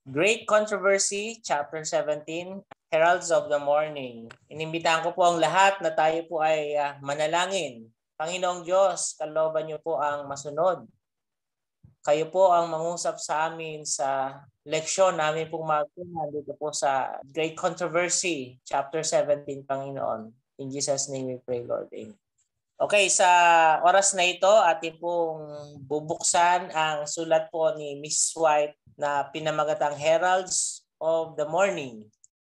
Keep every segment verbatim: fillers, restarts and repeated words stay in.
Great Controversy, Chapter seventeen, Heralds of the Morning. Inimbitahan ko po ang lahat na tayo po ay uh, manalangin. Panginoong Diyos, kalooban niyo po ang masunod. Kayo po ang mangusap sa amin sa leksyon namin pong magpunan dito po sa Great Controversy, Chapter seventeen, Panginoon. In Jesus' name we pray, Lord. Amen. Okay, sa oras na ito, atin pong bubuksan ang sulat po ni Miss White na pinamagatang Heralds of the Morning.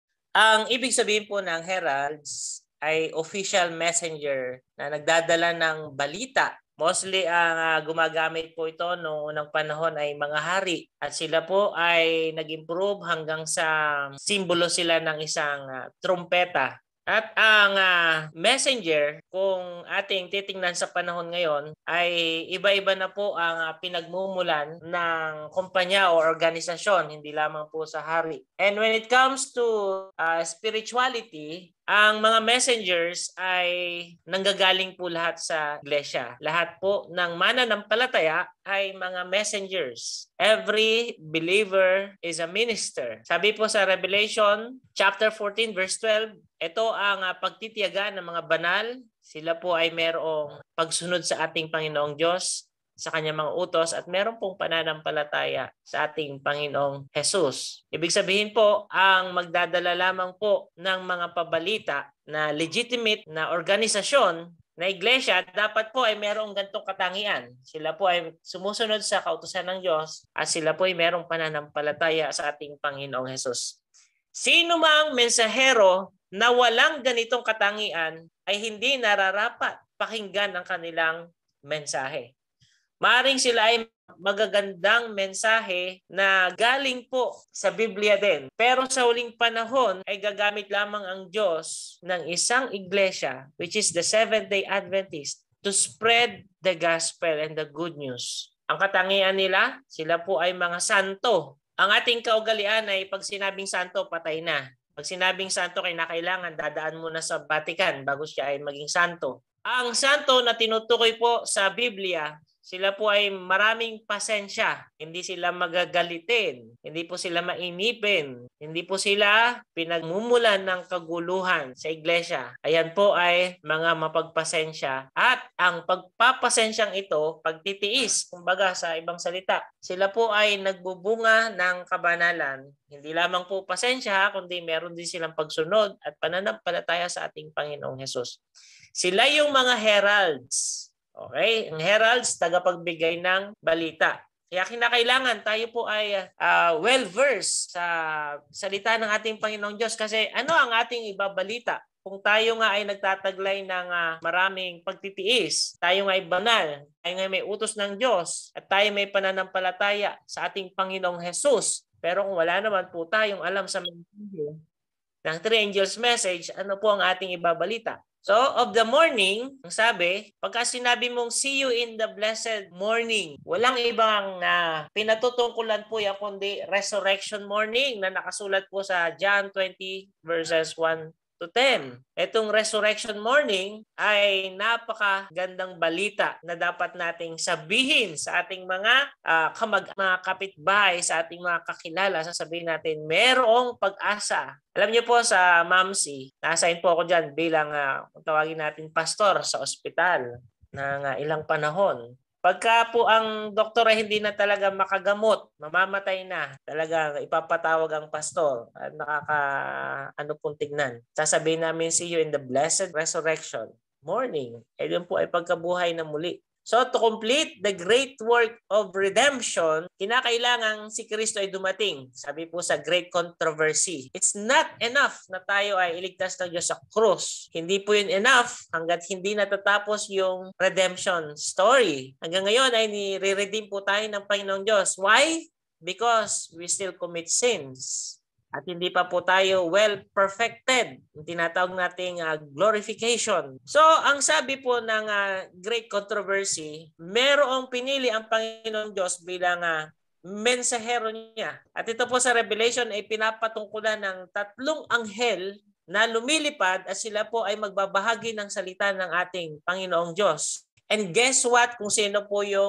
Ang ibig sabihin po ng Heralds ay official messenger na nagdadala ng balita. Mostly ang uh, gumagamit po ito noong unang panahon ay mga hari at sila po ay nag-improve hanggang sa simbolo sila ng isang uh, trumpeta. At ang uh, messenger, kung ating titingnan sa panahon ngayon, ay iba-iba na po ang uh, pinagmumulan ng kumpanya o organisasyon, hindi lamang po sa hari. And when it comes to uh, spirituality, ang mga messengers ay nanggagaling po lahat sa iglesia. Lahat po ng mananampalataya ay mga messengers. Every believer is a minister. Sabi po sa Revelation chapter fourteen verse twelve, ito ang uh, pagtitiyaga ng mga banal. Sila po ay merong pagsunod sa ating Panginoong Diyos, sa kanyang mga utos, at meron pong pananampalataya sa ating Panginoong Jesus. Ibig sabihin po, ang magdadala lamang po ng mga pabalita na legitimate na organisasyon na iglesia, dapat po ay merong gantong katangian. Sila po ay sumusunod sa kautusan ng Diyos at sila po ay merong pananampalataya sa ating Panginoong Jesus. Sino mang mensahero na walang ganitong katangian ay hindi nararapat pakinggan ang kanilang mensahe. Maaring sila ay magagandang mensahe na galing po sa Biblia din. Pero sa huling panahon ay gagamit lamang ang Diyos ng isang iglesia, which is the Seventh-day Adventist, to spread the gospel and the good news. Ang katangian nila, sila po ay mga santo. Ang ating kaugalian ay pag sinabing santo, patay na. Pag sinabing santo, kailangan dadaan muna sa Vatican bago siya ay maging santo. Ang santo na tinutukoy po sa Biblia, sila po ay maraming pasensya. Hindi sila magagalitin. Hindi po sila mainipin. Hindi po sila pinagmumulan ng kaguluhan sa iglesia. Ayan po ay mga mapagpasensya. At ang pagpapasensyang ito, pagtitiis, kumbaga sa ibang salita, sila po ay nagbubunga ng kabanalan. Hindi lamang po pasensya, kundi meron din silang pagsunod at pananampalataya sa ating Panginoong Hesus. Sila yung mga heralds. Okay? Ang heralds, tagapagbigay ng balita. Kaya kinakailangan tayo po ay uh, well-versed sa salita ng ating Panginoong Diyos kasi ano ang ating ibabalita? Kung tayo nga ay nagtataglay ng uh, maraming pagtitiis, tayo nga ay banal, tayo nga may utos ng Diyos, at tayo may pananampalataya sa ating Panginoong Jesus. Pero kung wala naman po tayong alam sa mensahe ng Three Angels Message, ano po ang ating ibabalita? So, of the morning, ang sabi, pagka sinabi mong see you in the blessed morning, walang ibang uh, pinatutungkulan po yan kundi resurrection morning na nakasulat po sa John twenty verses one to ten. Itong resurrection morning ay napakagandang balita na dapat nating sabihin sa ating mga uh, kamag mga kapitbahay, sa ating mga kakilala. Sasabihin natin, merong pag-asa. Alam niyo po sa Mamsi, na-assign po ako dyan bilang uh, tawagin natin pastor sa ospital ng uh, ilang panahon. Pagka po ang doktor ay hindi na talaga makagamot, mamamatay na, talaga ipapatawag ang pastor at nakaka ano pong tignan. Sasabihin namin, see you in the blessed resurrection morning. E yun po ay pagkabuhay na muli. So to complete the great work of redemption, kinakailangan si Kristo ay dumating. Sabi po sa Great Controversy, it's not enough na tayo ay iligtas ng Diyos sa krus. Hindi po yun enough hanggat hindi natatapos yung redemption story. Hanggang ngayon ay nire-redeem po tayo ng Panginoong Diyos. Why? Because we still commit sins. At hindi pa po tayo well perfected. Yung tinatawag nating uh, glorification. So, ang sabi po ng uh, Great Controversy, merong pinili ang Panginoong Diyos bilang uh, mensahero niya. At ito po sa Revelation ay pinapatungkulan ng tatlong anghel na lumilipad at sila po ay magbabahagi ng salita ng ating Panginoong Diyos. And guess what? Kung sino po yung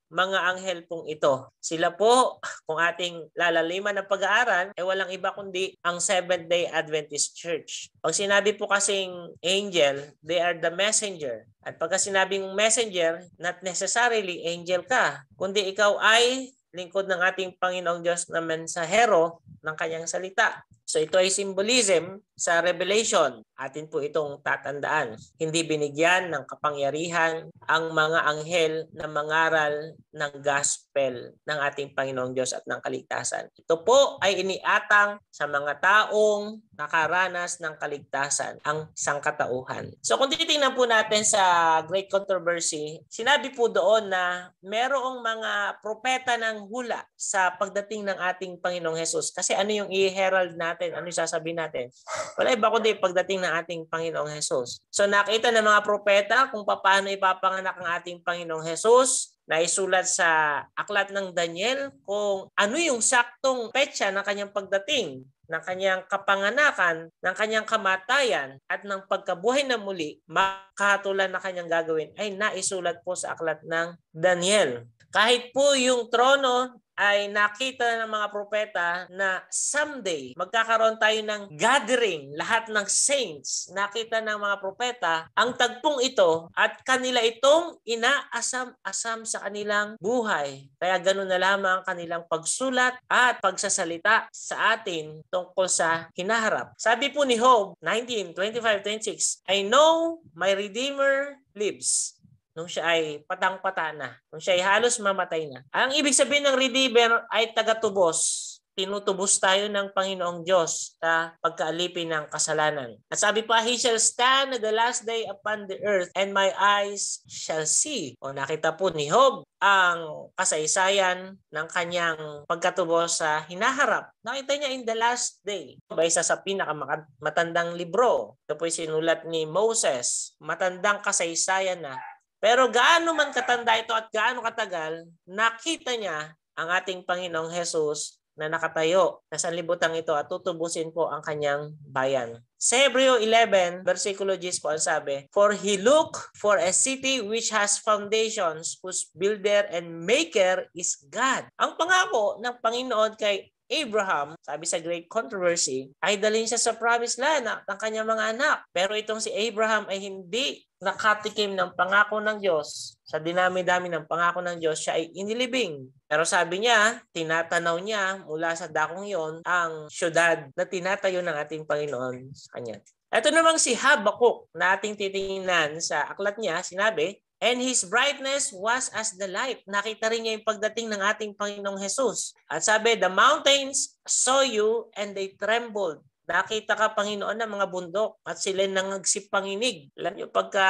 mga anghel pong ito. Sila po, kung ating lalaliman ng pag-aaral, ay walang iba kundi ang Seventh-day Adventist Church. Pag sinabi po kasing angel, they are the messenger. At pagka sinabing messenger, not necessarily angel ka, kundi ikaw ay lingkod ng ating Panginoong Diyos na mensahero ng kanyang salita. So ito ay symbolism sa Revelation. Atin po itong tatandaan. Hindi binigyan ng kapangyarihan ang mga anghel na mangaral ng gospel ng ating Panginoong Diyos at ng kaligtasan. Ito po ay iniatang sa mga taong nakaranas ng kaligtasan, ang sangkatauhan. So kung titingnan po natin sa Great Controversy, sinabi po doon na merong mga propeta ng hula sa pagdating ng ating Panginoong Hesus. Kasi ano yung i-herald natin? Ano yung sasabihin natin? Wala iba kundi pagdating ng ating Panginoong Hesus. So nakita ng mga propeta kung paano ipapanganak ang ating Panginoong Hesus, na isulat sa aklat ng Daniel kung ano yung saktong petsa ng kanyang pagdating, ng kanyang kapanganakan, ng kanyang kamatayan, at ng pagkabuhay na muli, makahatulan na kanyang gagawin ay naisulat po sa aklat ng Daniel. Kahit po yung trono ay nakita ng mga propeta na someday magkakaroon tayo ng gathering, lahat ng saints, nakita ng mga propeta ang tagpong ito at kanila itong inaasam-asam sa kanilang buhay. Kaya ganun na lamang ang kanilang pagsulat at pagsasalita sa atin tungkol sa hinaharap. Sabi po ni Job nineteen, twenty-five, twenty-six, I know my Redeemer lives. Nung siya ay patang-pata na, nung siya ay halos mamatay na. Ang ibig sabihin ng Redeemer ay tagatubos. Tinutubos tayo ng Panginoong Diyos sa pagkaalipin ng kasalanan. At sabi pa, He shall stand at the last day upon the earth, and my eyes shall see. O nakita po ni Job ang kasaysayan ng kanyang pagkatubos sa hinaharap. Nakita niya in the last day. Isa sa pinakamatandang libro. Ito po sinulat ni Moses. Matandang kasaysayan na. Pero gaano man katanda ito at gaano katagal, nakita niya ang ating Panginoong Hesus na nakatayo na sanlibutan ito at tutubusin po ang kanyang bayan. Sa Hebreo eleven, versikulo ten po ang sabi, For he looked for a city which has foundations, whose builder and maker is God. Ang pangako ng Panginoon kay Abraham, sabi sa Great Controversy, ay dalhin siya sa promised land ng kanyang mga anak. Pero itong si Abraham ay hindi nakatikim ng pangako ng Diyos. Sa dinami-dami ng pangako ng Diyos, siya ay inilibing. Pero sabi niya, tinatanaw niya mula sa dakong yon ang syudad na tinatayo ng ating Panginoon sa kanya. Ito namang si Habakuk na ating titingnan sa aklat niya, sinabi, And his brightness was as the light. Nakita rin niya yung pagdating ng ating Panginoong Hesus. At sabi, the mountains saw you and they trembled. Nakita ka, Panginoon, ng mga bundok at sila nangagsip-panginig. Alam niyo, pagka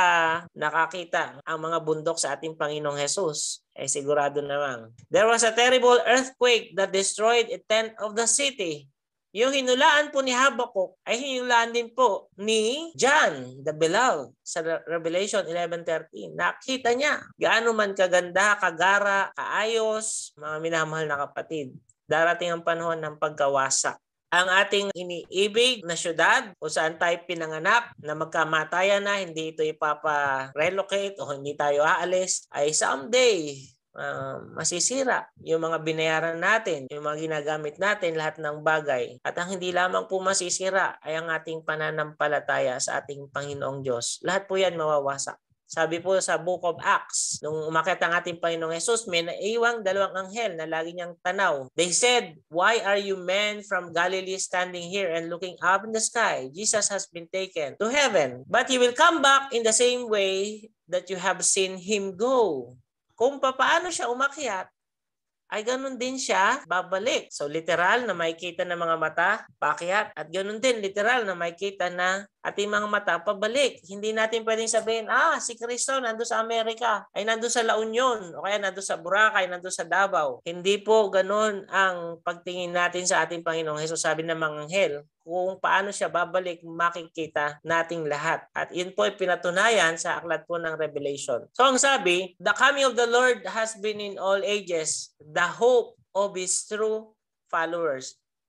nakakita ang mga bundok sa ating Panginoong Hesus, eh sigurado naman. There was a terrible earthquake that destroyed a tenth of the city. Yung hinulaan po ni Habakuk ay hinulaan din po ni John the Beloved sa Revelation eleven thirteen. Nakita niya gaano man kaganda, kagara, kaayos, mga minamahal na kapatid. Darating ang panahon ng pagkawasak. Ang ating iniibig na syudad kung saan tayo pinanganak na magkamatayan na, hindi ito ipapa-relocate o hindi tayo aalis, ay someday Uh, masisira yung mga binayaran natin, yung mga ginagamit natin, lahat ng bagay. At ang hindi lamang po masisira ay ang ating pananampalataya sa ating Panginoong Diyos. Lahat po yan mawawasak. Sabi po sa Book of Acts, nung umakyat ang ating Panginoong Jesus, may naiwang dalawang anghel na lagi niyang tanaw. They said, Why are you men from Galilee standing here and looking up in the sky? Jesus has been taken to heaven, but he will come back in the same way that you have seen him go. Kung paano siya umakyat, ay ganun din siya babalik. So literal na makikita ng mga mata, paakyat, at ganun din literal na makikita na ating mga mata pabalik. Hindi natin pwedeng sabihin, ah, si Kristo nando sa Amerika, ay nando sa La Union, o kaya nando sa Boracay, nando sa Davao. Hindi po ganun ang pagtingin natin sa ating Panginoong Hesus. Sabi ng mga anghel, kung paano siya babalik, makikita nating lahat. At yun po ay pinatunayan sa aklat po ng Revelation. So ang sabi, the coming of the Lord has been in all ages, the hope of His true followers.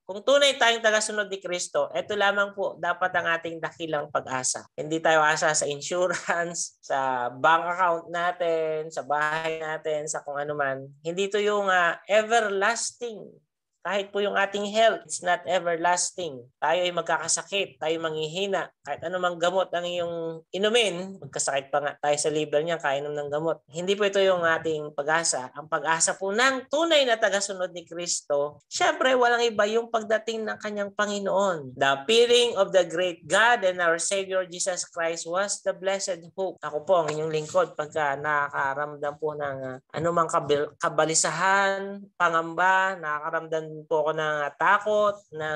Kung tunay tayong tagasunod ni Kristo, ito lamang po dapat ang ating dakilang pag-asa. Hindi tayo asa sa insurance, sa bank account natin, sa bahay natin, sa kung ano man. Hindi ito yung uh, everlasting. Kahit po yung ating health, it's not everlasting. Tayo ay magkakasakit, tayo manghihina. Kahit anumang gamot ang iyong inumin, magkasakit pa nga tayo sa liver niya, kainom ng gamot. Hindi po ito yung ating pag-asa. Ang pag-asa po ng tunay na tagasunod ni Kristo, syempre walang iba yung pagdating ng kanyang Panginoon. The appearing of the great God and our Savior Jesus Christ was the blessed hope. Ako po ang inyong lingkod pagka nakakaramdam po ng uh, anumang kabalisahan, pangamba, nakakaramdam po ako ng takot, ng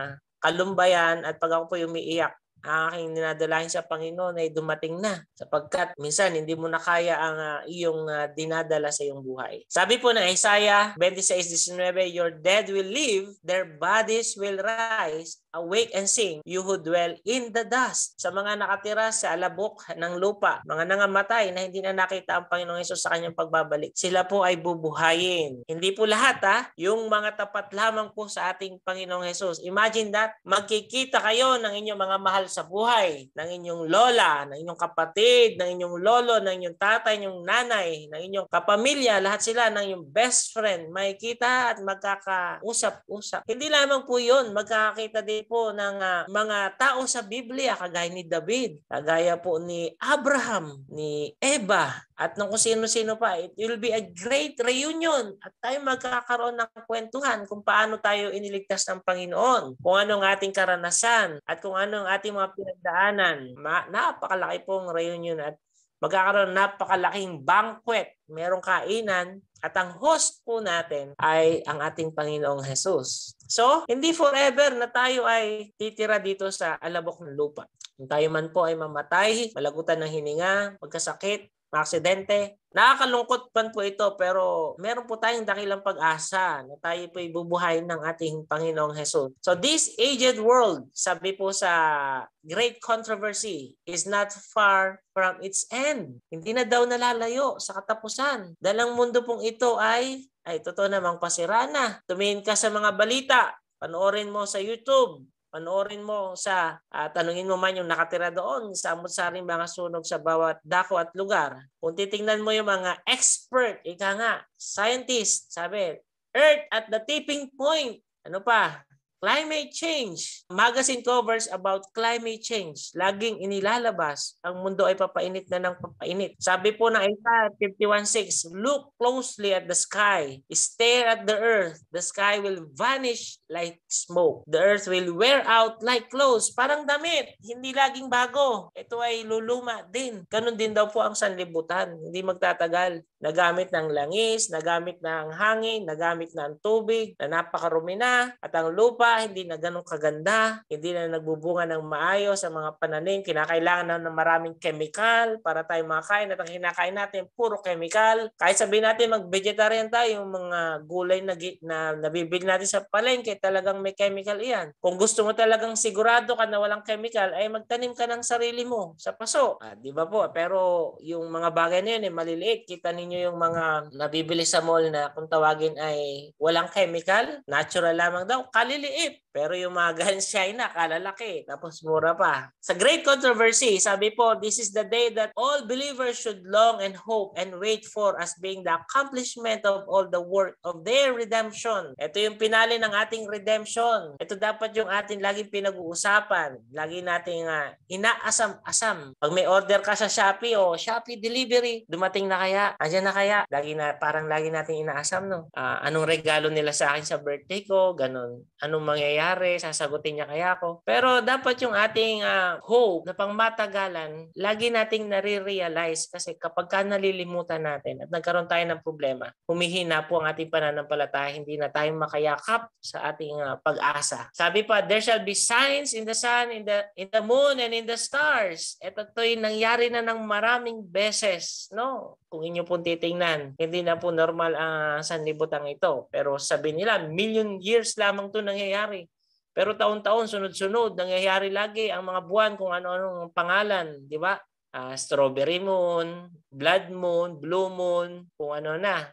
kalumbayan, at pag ako po umiiyak, ang aking dinadalahin sa Panginoon ay dumating na sapagkat minsan hindi mo na kaya ang uh, iyong uh, dinadala sa iyong buhay. Sabi po ng Isaiah twenty-six nineteen, your dead will live, their bodies will rise, awake and sing, you who dwell in the dust. Sa mga nakatira sa alabok ng lupa, mga nangamatay na hindi na nakita ang Panginoong Hesus sa kanyang pagbabalik, sila po ay bubuhayin. Hindi po lahat ha, yung mga tapat lamang po sa ating Panginoong Hesus. Imagine that, magkikita kayo ng inyong mga mahal sa buhay, ng inyong lola, ng inyong kapatid, ng inyong lolo, ng inyong tatay, ng inyong nanay, ng inyong kapamilya, lahat sila ng inyong best friend, makikita at magkakausap-usap. Hindi lamang po yun, magkakakita din po ng uh, mga tao sa Biblia, kagaya ni David, kagaya po ni Abraham, ni Eva, at ng kung sino-sino pa. It will be a great reunion at tayo magkakaroon ng kwentuhan kung paano tayo iniligtas ng Panginoon, kung anong ating karanasan, at kung anong ating mga pinagdaanan. Ma- napakalaki pong reunion at magkakaroon napakalaking banquet. Merong kainan at ang host po natin ay ang ating Panginoong Hesus. So, hindi forever na tayo ay titira dito sa alabok ng lupa. Kung tayo man po ay mamatay, malagutan ng hininga, magkasakit, aksidente. Nakakalungkot pan po ito pero meron po tayong dakilang pag-asa na tayo po ibubuhayin ng ating Panginoong Hesus. So this aged world, sabi po sa Great Controversy, is not far from its end. Hindi na daw nalalayo sa katapusan. Dalang mundo pong ito ay, ay totoo namang pasira na. Tumingin ka sa mga balita, panoorin mo sa YouTube, panoorin mo sa, uh, tanungin mo man yung nakatira doon sa amot-saring mga sunog sa bawat dako at lugar. Kung titingnan mo yung mga expert, ika nga, scientist, sabi, Earth at the tipping point. Ano pa? Climate change. Magazine covers about climate change. Laging inilalabas. Ang mundo ay papainit na ng papainit. Sabi po ng Isaiah fifty-one six, look closely at the sky. Stare at the earth. The sky will vanish like smoke. The earth will wear out like clothes. Parang damit. Hindi laging bago. Ito ay luluma din. Ganun din daw po ang sanlibutan. Hindi magtatagal. Nagamit ng langis, nagamit ng hangin, nagamit ng tubig, na napakarumi na, at ang lupa hindi na ganun kaganda, hindi na nagbubunga ng maayos sa mga pananim, kinakailangan na ng maraming chemical para tayo makain at ang kinakain natin puro chemical. Kahit sabihin natin mag-vegetarian tayo, yung mga gulay na, na nabibili natin sa palengke, talagang may chemical iyan. Kung gusto mo talagang sigurado ka na walang chemical, ay magtanim ka ng sarili mo sa paso. Ah, di ba po? Pero yung mga bagay na yun, eh, maliliit. Kita ninyo yung mga nabibili sa mall na kung tawagin ay walang chemical, natural lamang daw, kaliliit. Pero yung mga ganshay na, kalalaki, tapos mura pa. Sa Great Controversy, sabi po, this is the day that all believers should long and hope and wait for as being the accomplishment of all the work of their redemption. Ito yung pinali ng ating redemption. Ito dapat yung ating laging pinag-uusapan. Lagi nating uh, inaasam-asam. Pag may order ka sa Shopee o Shopee delivery, dumating na kaya? Andiyan na kaya? Lagi na, parang lagi nating inaasam, no? Uh, anong regalo nila sa akin sa birthday ko? Ganon. Anong mangyayari? Sasagutin niya kaya ako? Pero dapat yung ating uh, hope na pangmatagalan, lagi nating nare-realize kasi kapag ka nalilimutan natin at nagkaroon tayo ng problema, humihina po ang ating pananampalataya, hindi na tayo makayakap sa ating uh, pag-asa. Sabi pa, there shall be signs in the sun, in the in the moon, and in the stars. Ito to'y nangyari na ng maraming beses, no? Kung inyo pong titingnan, hindi na po normal ang uh, sanlibutan ito. Pero sabi nila, million years lamang ito nangyayari. Pero taon-taon, sunod-sunod, nangyayari lagi ang mga buwan kung ano-anong pangalan, di ba? Uh, strawberry moon, blood moon, blue moon, kung ano na.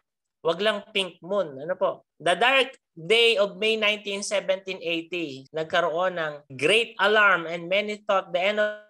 Wag lang pink moon. Ano po? The dark day of May nineteenth, seventeen eighty, nagkaroon ng great alarm and many thought the end of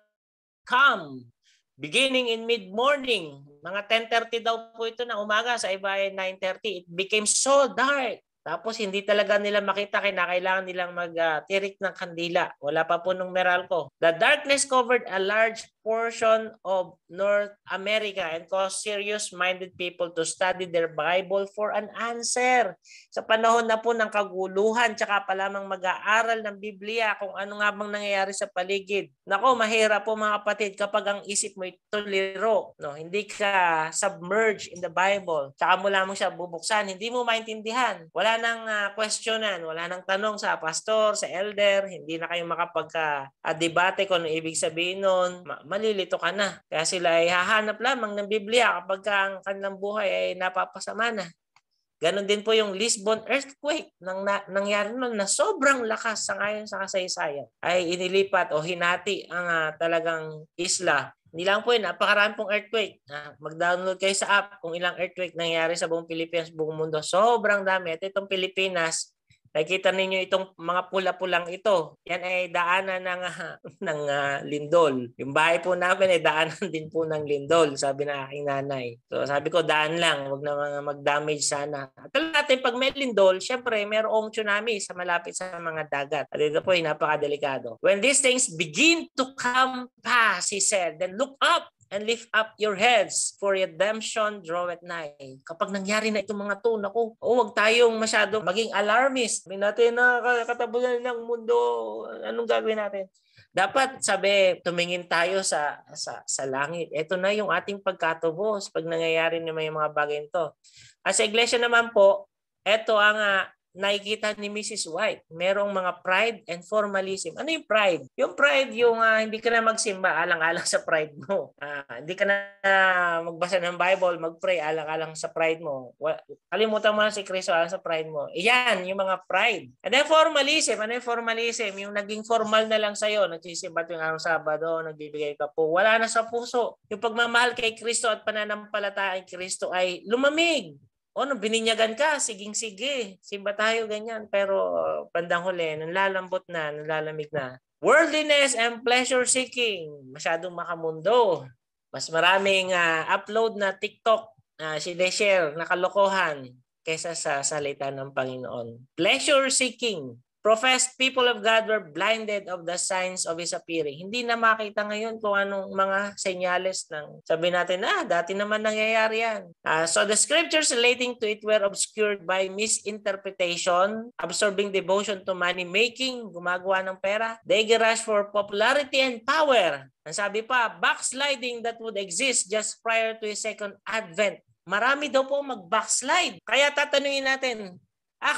come. Beginning in mid-morning, mga ten thirty daw po ito ng umaga, sa iba ay nine thirty. It became so dark. Tapos hindi talaga nila makita, kinakailangan nilang mag-tirik uh, ng kandila. Wala pa po nung Meralco. The darkness covered a large portion of North America and caused serious-minded people to study their Bible for an answer. Sa panahon na po ng kaguluhan, tsaka pa lamang mag-aaral ng Biblia kung ano nga bang nangyayari sa paligid. Nako, mahirap po mga kapatid kapag ang isip mo ito liro. No? Hindi ka submerged in the Bible. Tsaka mo lamang siya bubuksan. Hindi mo maintindihan. Wala nang uh, questionan. Wala nang tanong sa pastor, sa elder. Hindi na kayo makapagka-debate kung ano ibig sabihin nun. Malilito ka na. Kaya sila ay hahanap lamang ng Biblia kapag ang kanilang buhay ay napapasama na. Ganon din po yung Lisbon earthquake nang na, nangyari noon na sobrang lakas sa ngayon sa kasaysayan ay inilipat o hinati ang uh, talagang isla. Hindi lang po yun, napakarami pong earthquake. Uh, mag-download kayo sa app kung ilang earthquake nangyari sa buong Pilipinas, buong mundo. Sobrang dami. At itong Pilipinas, nakikita ninyo itong mga pula-pulang ito. Yan ay daanan ng, uh, ng uh, lindol. Yung bahay po namin ay daanan din po ng lindol, sabi ng aking nanay. So sabi ko, daan lang, huwag na mag-damage sana. At alam natin, pag may lindol, syempre mayroong tsunami sa malapit sa mga dagat. At ito po ay napakadelikado. When these things begin to come pass, he said, then look up and lift up your heads, for redemption draweth nigh. Kapag nangyari na itong mga to, naku, oh, huwag tayong masyadong maging alarmist. May natin na katabunan ng mundo, anong gagawin natin? Dapat sabi, tumingin tayo sa sa sa langit. Ito na yung ating pagkatubos pag nangyayari na may mga bagay nito. As sa iglesia naman po, ito ang uh, nakikita ni Missus White. Merong mga pride and formalism. Ano yung pride? Yung pride, yung uh, hindi ka na magsimba, alang-alang sa pride mo. Uh, hindi ka na uh, magbasa ng Bible, mag-pray, alang-alang sa pride mo. Well, kalimutan mo na si Kristo alang sa pride mo. Iyan, yung mga pride. And then formalism. Ano yung formalism? Yung naging formal na lang sa'yo. Nagsisimba yung araw Sabado, nagbibigay ka po. Wala na sa puso. Yung pagmamahal kay Kristo at pananampalataya kay Kristo ay lumamig. O, no, bininyagan ka, siging-sige. Simba tayo, ganyan. Pero bandang huli, nanlalambot na, nanlalamig na. Worldliness and pleasure seeking. Masyadong makamundo. Mas maraming uh, upload na TikTok, uh, sineshare na kalokohan kaysa sa salita ng Panginoon. Pleasure seeking. Professed people of God were blinded of the signs of His appearing. Hindi na makita ngayon kung anong mga senyales ng sabi natin, ah, dati naman nangyayari yan. Uh, so the scriptures relating to it were obscured by misinterpretation, absorbing devotion to money-making, gumagawa ng pera, the eager rush for popularity and power. Ang sabi pa, backsliding that would exist just prior to His second advent. Marami daw po mag-backslide. Kaya tatanungin natin, ah,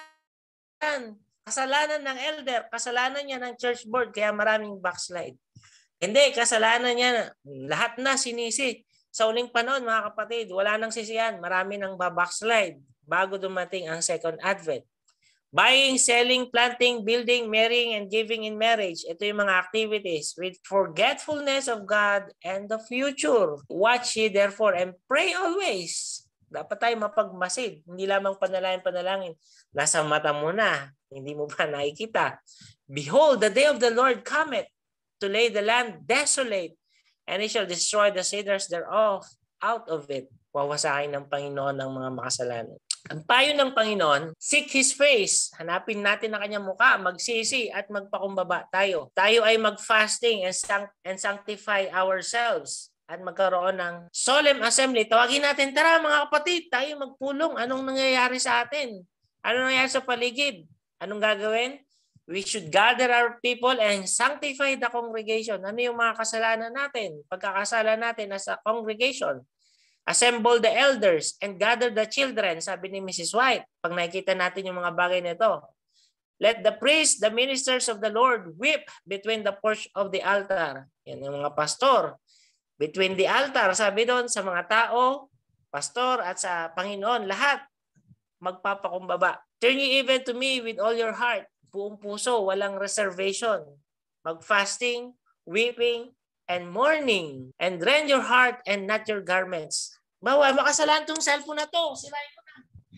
kasalanan. Kasalanan ng elder, kasalanan niya ng church board, kaya maraming backslide. Hindi, kasalanan niya, lahat na sinisi. Sa uling panahon, mga kapatid, wala nang sisiyan, marami nang babackslide bago dumating ang second advent. Buying, selling, planting, building, marrying, and giving in marriage. Ito yung mga activities with forgetfulness of God and the future. Watch ye therefore and pray always. Dapat tayo mapagmasid. Hindi lamang panalangin-panalangin. Nasa mata mo na. Hindi mo ba nakikita? Behold, the day of the Lord cometh to lay the land desolate, and He shall destroy the cedars thereof out of it. Wawasakin ng Panginoon ang mga makasalanan. Ang payo ng Panginoon, seek His face. Hanapin natin ang kanyang mukha, magsisi at magpakumbaba tayo. Tayo ay mag-fasting and, sanct- and sanctify ourselves. At magkaroon ng solemn assembly. Tawagin natin, tara mga kapatid, tayo magpulong. Anong nangyayari sa atin? Anong nangyayari sa paligid? Anong gagawin? We should gather our people and sanctify the congregation. Ano yung mga kasalanan natin? Pagkakasala natin as a congregation. Assemble the elders and gather the children, sabi ni Missus White. Pag nakikita natin yung mga bagay na ito. Let the priests, the ministers of the Lord, weep between the porch of the altar. Yan yung mga pastor. Between the altar, sabi doon sa mga tao, pastor at sa Panginoon, lahat magpapakumbaba. Turn ye even to me with all your heart. Buong puso, walang reservation. Mag-fasting, weeping, and mourning. And rend your heart and not your garments. Bawa, makasalan tong cellphone na to. Sirain ko na.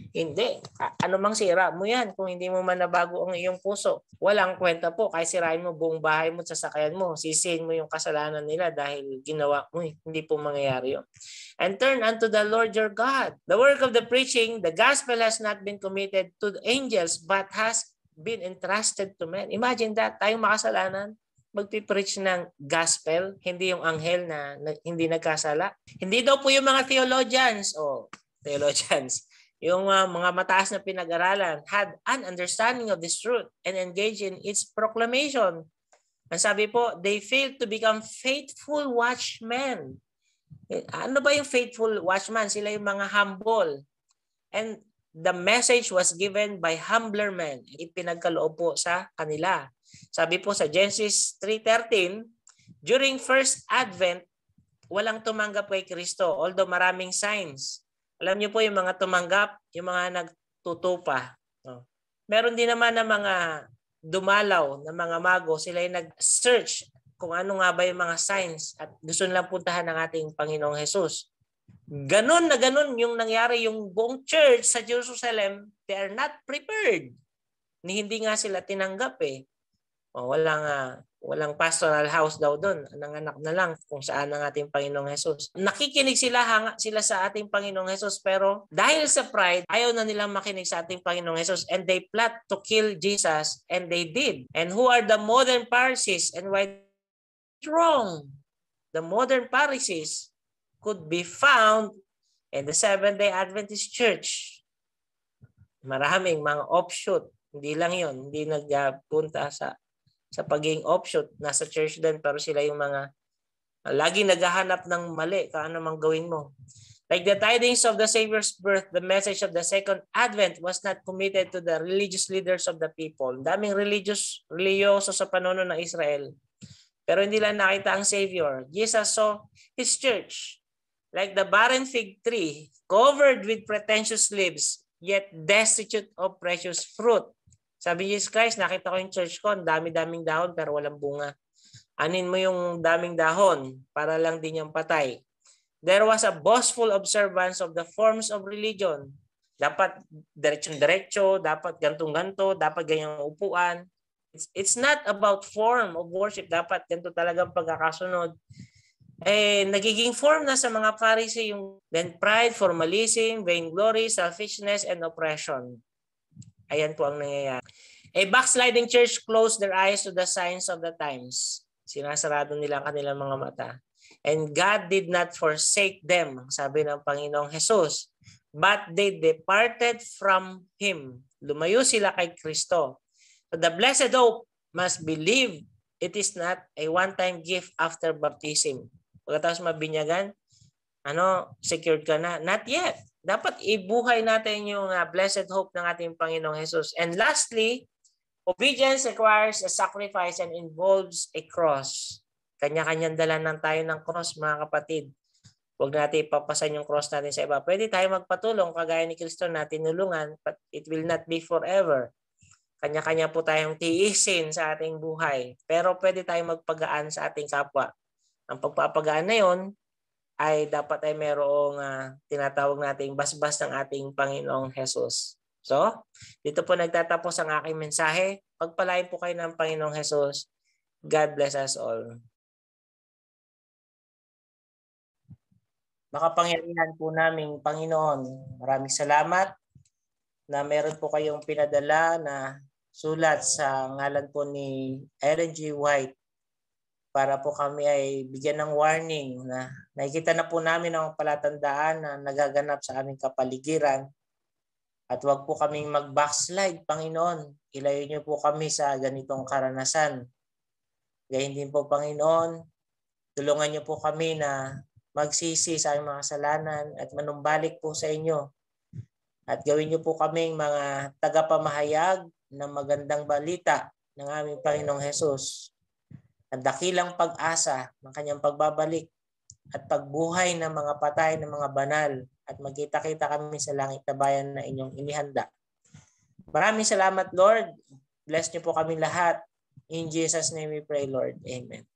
Hindi. Ano mang sira mo yan kung hindi mo man nabago ang iyong puso. Walang kwenta po. Kahit sirain mo buong bahay mo, sasakyan mo, sisihin mo yung kasalanan nila dahil ginawa mo. Eh. Hindi po mangyayari yun. And turn unto the Lord your God. The work of the preaching, the gospel has not been committed to the angels but has been entrusted to men. Imagine that. Tayong makasalanan, magpipreach ng gospel, hindi yung anghel na, na hindi nagkasala. Hindi daw po yung mga theologians o theologians yung uh, mga mataas na pinag-aralan had an understanding of this truth and engaged in its proclamation. Ang sabi po, they failed to become faithful watchmen. Ano ba yung faithful watchman? Sila yung mga humble. And the message was given by humbler men. Ipinagkaloob po sa kanila. Sabi po sa Genesis three thirteen, during first advent, walang tumanggap kay Kristo, although maraming signs. Alam niyo po yung mga tumanggap, yung mga nagtutupa. No? Meron din naman na mga dumalaw na mga mago, sila yung nag-search kung ano nga ba yung mga signs at gusto nilang puntahan ng ating Panginoong Jesus. Ganon na ganon yung nangyari yung buong church sa Jerusalem, they are not prepared. Ni hindi nga sila tinanggap eh. O, walang uh, walang pastoral house daw doon. Nanganak na lang kung saan ang ating Panginoong Jesus. Nakikinig sila hanga sila sa ating Panginoong Jesus pero dahil sa pride, ayaw na nilang makinig sa ating Panginoong Jesus and they plot to kill Jesus and they did. And who are the modern Pharisees and why wrong? The modern Pharisees could be found in the Seventh-day Adventist Church. Maraming mga offshoot. Hindi lang yon, hindi nagpunta sa sa pagiging offshoot, nasa church din pero sila yung mga uh, lagi naghahanap ng mali, kung ano mang gawin mo. Like the tidings of the Savior's birth, the message of the second advent was not committed to the religious leaders of the people. Daming religious, religyoso sa panono ng Israel. Pero hindi lang nakita ang Savior. Jesus saw His church. Like the barren fig tree, covered with pretentious leaves, yet destitute of precious fruit. Sabi ni Jesus Christ, nakita ko yung church ko, dami-daming dahon pero walang bunga. Anin mo yung daming dahon para lang din yung patay. There was a boastful observance of the forms of religion. Dapat diretsyon-diretso, dapat gantong-ganto, dapat ganyang upuan. It's, it's not about form of worship. Dapat ganito talagang pagkakasunod. Eh, nagiging form na sa mga Pharisee yung then pride, formalism, vainglory, selfishness, and oppression. Ayan po ang nangyayari. A backsliding church closed their eyes to the signs of the times. Sinasarado nila ang kanilang mga mata. And God did not forsake them, sabi ng Panginoong Jesus. But they departed from Him. Lumayo sila kay Kristo. So the blessed hope must believe it is not a one-time gift after baptism. Pagkatapos mabinyagan, ano, secured ka na? Not yet. Dapat ibuhay natin yung uh, blessed hope ng ating Panginoong Jesus. And lastly, obedience requires a sacrifice and involves a cross. Kanya-kanyang dala ng tayo ng cross, mga kapatid. Huwag natin ipapasan yung cross natin sa iba. Pwede tayo magpatulong kagaya ni Kristo na tinulungan, but it will not be forever. Kanya-kanya po tayong tiisin sa ating buhay. Pero pwede tayong magpagaan sa ating kapwa. Ang pagpapagaan na yon ay dapat ay mayroong uh, tinatawag nating basbas ng ating Panginoong Jesus. So, dito po nagtatapos ang aking mensahe. Pagpalain po kayo ng Panginoong Jesus. God bless us all. Makapangyarihan po naming Panginoon, maraming salamat na meron po kayong pinadala na sulat sa ngalan po ni Ellen G. White para po kami ay bigyan ng warning na nakikita na po namin ang palatandaan na nagaganap sa aming kapaligiran at wag po kaming mag-backslide, Panginoon. Ilayo niyo po kami sa ganitong karanasan. Gayun din po, Panginoon, tulungan niyo po kami na magsisi sa aming mga kasalanan at manumbalik po sa inyo. At gawin niyo po kaming mga tagapamahayag ng magandang balita ng aming Panginoong Jesus. Ang dakilang pag-asa ng kanyang pagbabalik at pagbuhay ng mga patay ng mga banal at magkita-kita kami sa langit na bayan na inyong inihanda. Maraming salamat, Lord. Bless niyo po kami lahat. In Jesus' name we pray, Lord. Amen.